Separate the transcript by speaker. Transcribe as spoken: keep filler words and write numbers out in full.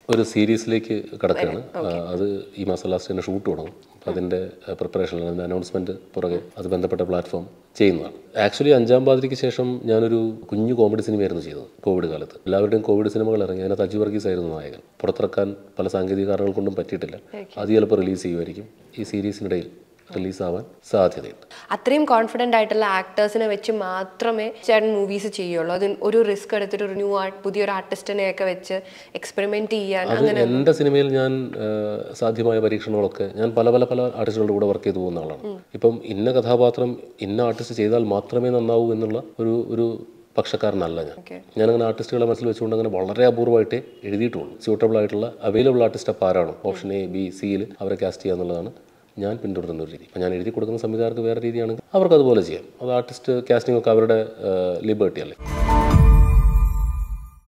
Speaker 1: ഒരു സീരീസിലേക്ക് കടക്കുകയാണ്. അത് ഈ മാസം ലാസ്റ്റ് തന്നെ ഷൂട്ട് തുടങ്ങും. അപ്പോൾ അതിൻ്റെ പ്രിപ്പറേഷൻ, അതിൻ്റെ അനൗൺസ്മെൻറ്റ് പുറകെ അത് ബന്ധപ്പെട്ട പ്ലാറ്റ്ഫോം ചെയ്യുന്നതാണ്. ആക്ച്വലി അഞ്ചാം പാതിരിക്ക് ശേഷം ഞാനൊരു കുഞ്ഞു കോമഡി സിനിമയായിരുന്നു ചെയ്തത് കോവിഡ് കാലത്ത്. എല്ലാവരുടെയും കോവിഡ് സിനിമകൾ ഇറങ്ങി. അതിനകത്ത് അജു വർഗീസ് ആയിരുന്നു നായകൻ. പുറത്തിറക്കാൻ പല സാങ്കേതിക കാരണങ്ങൾ കൊണ്ടും പറ്റിയിട്ടില്ല. അത് ചിലപ്പോൾ റിലീസ് ചെയ്യുമായിരിക്കും. ഈ സീരീസിനിടയിൽ റിലീസാവാൻ സാധ്യതയുണ്ട്.
Speaker 2: അത്രയും കോൺഫിഡൻ്റ് ആയിട്ടുള്ള ആക്ടേഴ്സിനെ വെച്ച് മാത്രമേ ചേട്ടൻ മൂവീസ് ചെയ്യുള്ളൂ. അത് ഒരു റിസ്ക് എടുത്തിട്ട് ഒരു ന്യൂ ആർട്ട് പുതിയൊരു ആർട്ടിസ്റ്റിനെയൊക്കെ വെച്ച് എക്സ്പെരിമെന്റ് ചെയ്യാൻ അങ്ങനെ
Speaker 1: എൻ്റെ സിനിമയിൽ ഞാൻ സാധ്യമായ പരീക്ഷണങ്ങളൊക്കെ ഞാൻ പല പല പല ആർട്ടിസ്റ്റുകളുടെ കൂടെ വർക്ക് ചെയ്തു പോകുന്ന ആളാണ്. ഇപ്പം ഇന്ന കഥാപാത്രം ഇന്ന ആർട്ടിസ്റ്റ് ചെയ്താൽ മാത്രമേ നന്നാവൂ എന്നുള്ള ഒരു ഒരു പക്ഷക്കാരനല്ല ഞാൻ. ഞാനങ്ങനെ ആർട്ടിസ്റ്റുകളെ മനസ്സിൽ വെച്ചുകൊണ്ട് അങ്ങനെ വളരെ അപൂർവമായിട്ടേ എഴുതിയിട്ടുള്ളൂ. സ്യൂട്ടബിൾ ആയിട്ടുള്ള അവൈലബിൾ ആർട്ടിസ്റ്റ് അപ്പോൾ ആരാണോ ഓപ്ഷൻ എ ബി സിയിൽ അവരെ കാസ്റ്റ് ചെയ്യുക എന്നുള്ളതാണ് ഞാൻ പിന്തുടരുന്ന ഒരു രീതി. അപ്പോൾ ഞാൻ എഴുതി കൊടുക്കുന്ന സംവിധായകർക്ക് വേറെ രീതിയാണെങ്കിൽ അവർക്ക് അതുപോലെ ചെയ്യാം. അത് ആർട്ടിസ്റ്റ് കാസ്റ്റിംഗ് ഒക്കെ അവരുടെ ലിബർട്ടി അല്ലേ.